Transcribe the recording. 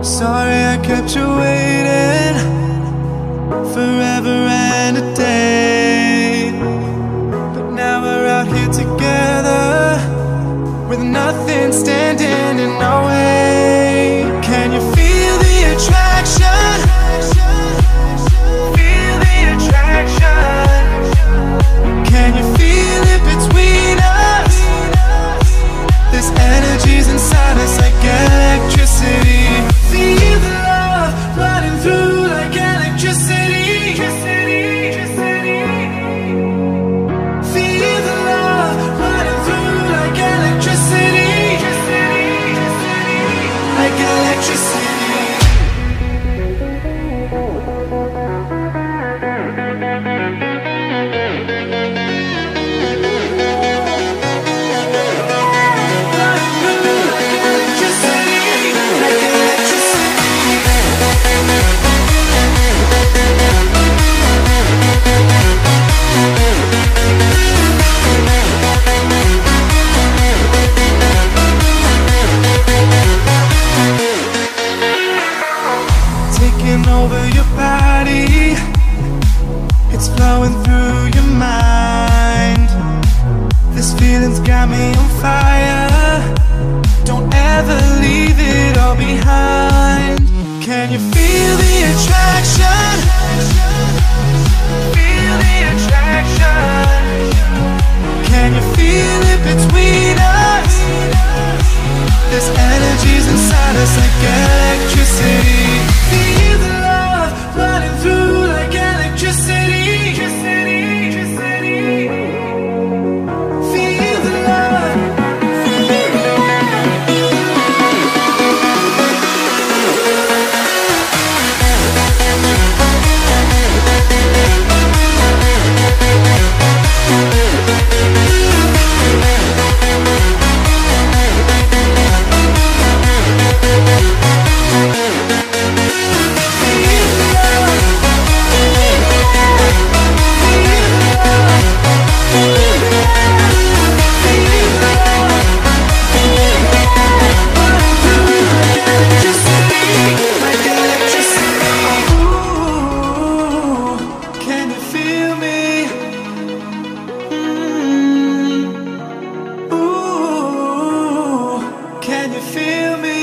Sorry I kept you waiting forever and a day, but now we're out here together with nothing standing in our way. Can you feel the attraction? Feel the attraction. Can you feel it between us? This energy's inside us like electricity. Feel the love running through like electricity. Feel the love running through like electricity. Like electricity. Over your body, it's flowing through your mind. This feeling's got me on fire. Don't ever leave it all behind. Can you feel the attraction? Feel the attraction. Can you feel it between us? This energy's inside us like electricity. Feel the love running through like electricity. Feel the love. Can you feel me?